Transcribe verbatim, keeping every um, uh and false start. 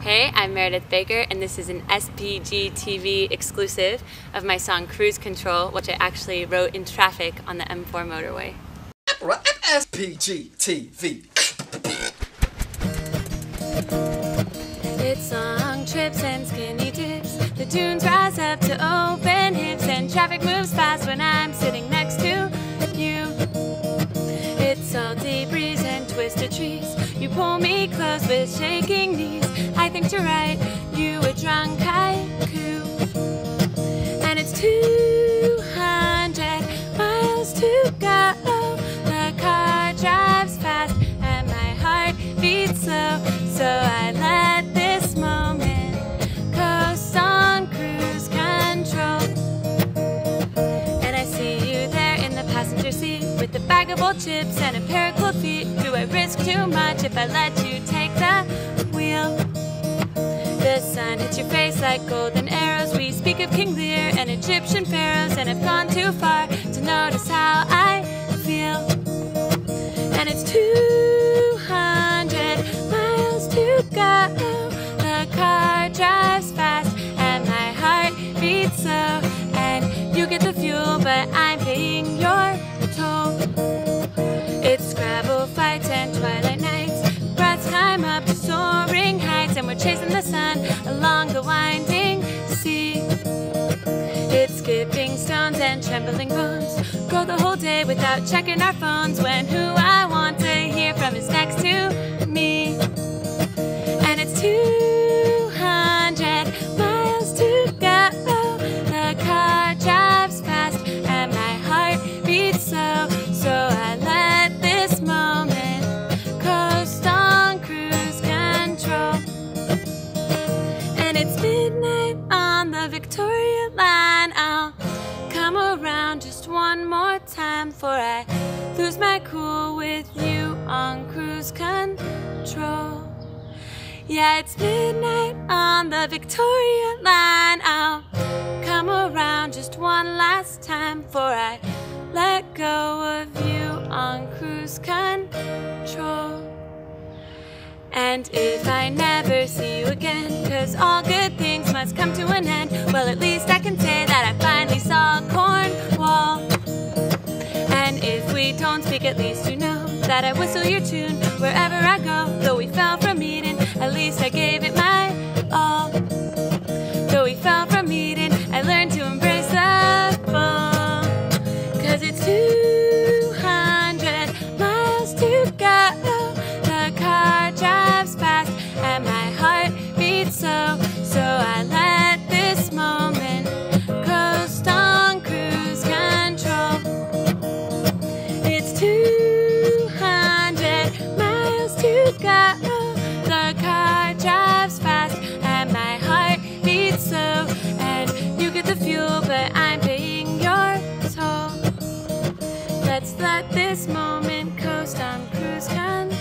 Hey, I'm Meredith Baker, and this is an S P G T V exclusive of my song Cruise Control, which I actually wrote in traffic on the M four motorway. S P G T V. It's long trips and skinny dips. The dunes rise up to open hips, and traffic moves fast when I'm sitting next to you. It's salty breeze and twisted trees. You pull me close with shaking knees. I think to write you a drunk haiku. And it's two hundred miles to go. The car drives fast and my heart beats slow. So I let this moment coast on cruise control. And I see you there in the passenger seat with a bag of old chips and a pair of cold feet. Do I risk too much if I let you take the wheel? The sun hits your face like golden arrows. We speak of King Lear and Egyptian pharaohs, and I've gone too far to notice how I feel. And it's two hundred miles to go. The car drives fast and my heart beats slow. And you get the fuel, but I'm paying your toll. It's Scrabble fights and twilight nights. Breaths climb up to soaring heights, and we're chasing the sun along the winding sea. It's skipping stones and trembling bones. Go the whole day without checking our phones, when who I want to hear from is next to me. And it's two hundred miles to go. The car drives fast and my heart beats slow. So I let this moment coast on cruise control. And it's midnight on the Victoria line. I'll come around just one more time before I lose my cool with you on cruise control. Yeah, it's midnight on the Victoria line. I'll come around just one last time before I let go of you on cruise control. And if I never see you again, 'cause all good things must come to an end, well, at least I can say that I finally saw Cornwall. And if we don't speak, at least you know that I whistle your tune wherever I go. Though we fell from meeting, at least I gave it my all. Though we fell from meeting, I learned to embrace the fall. 'Cause it's two hundred miles to go. The car drives fast and my heart beats slow. So I let this moment coast on cruise control. It's two hundred miles to go. The car drives fast and my heart beats slow. And you get the fuel, but I'm paying your toll. Let's let this moment coast on cruise control.